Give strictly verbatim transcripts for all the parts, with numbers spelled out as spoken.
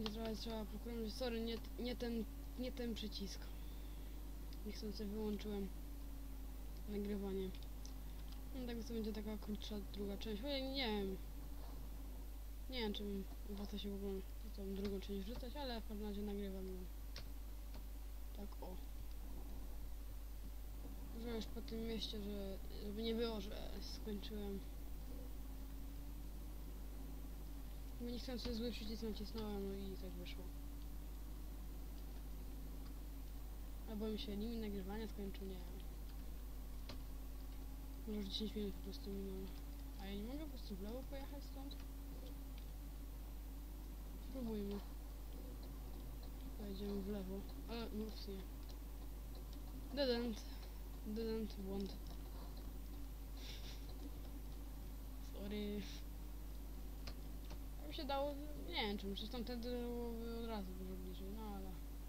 będzie trochę trzeba pokroić. Sorry, nie, nie ten, nie ten przycisk. Niechcący wyłączyłem nagrywanie. No tak to będzie taka krótsza druga część. Chociaż nie wiem. Nie wiem, czy opłaca się w ogóle tą drugą część wrzucać, ale w każdym razie nagrywam ją. Tak o. Że już po tym mieście, że żeby nie było, że skończyłem. Bo nie chcę sobie zły przycisk nacisnąłem, no i tak wyszło. Albo mi się limit nagrywania skończył, nie wiem. Może już dziesięć minut po prostu minęło. A ja nie mogę po prostu w lewo pojechać stąd? Spróbujmy. Pojedziemy w lewo. Ale ups, nie. Didn't. Didn't want. Sorry. Jak się dało, nie wiem, czy muszę tamtędy byłoby od razu dużo bliżej, no ale...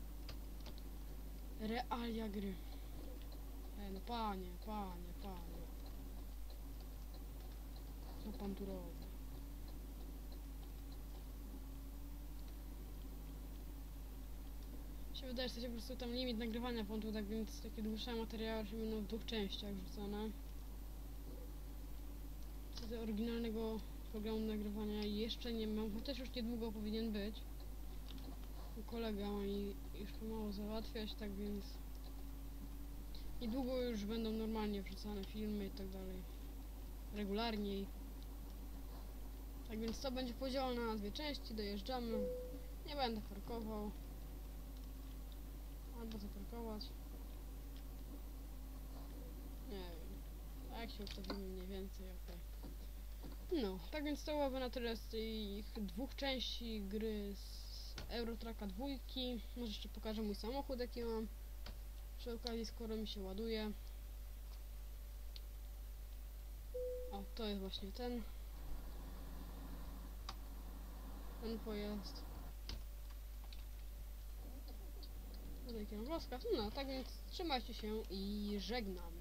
Realia gry. Ej, no panie, panie, panie. Co pan tu robi? Się wydaje, że się po prostu tam limit nagrywania włączył, tak więc takie dłuższe materiały się będą w dwóch częściach rzucone. Co do oryginalnego programu nagrywania jeszcze nie mam, chociaż już niedługo powinien być. Kolega ma i już pomału załatwiać, tak więc niedługo już będą normalnie wrzucane filmy i tak dalej. Regularniej. Tak więc to będzie podzielone na dwie części, dojeżdżamy. Nie będę parkował. Albo zaparkować. Nie wiem. Tak się ustawimy mniej więcej, okej. Okay. No, tak więc to byłoby na tyle z tych dwóch części gry z Eurotracka dwójki. Może jeszcze pokażę mój samochód, jaki mam. Przy okazji, skoro mi się ładuje. O, to jest właśnie ten. Ten pojazd. Tutaj kierunkowskaz. No, tak więc trzymajcie się i żegnam.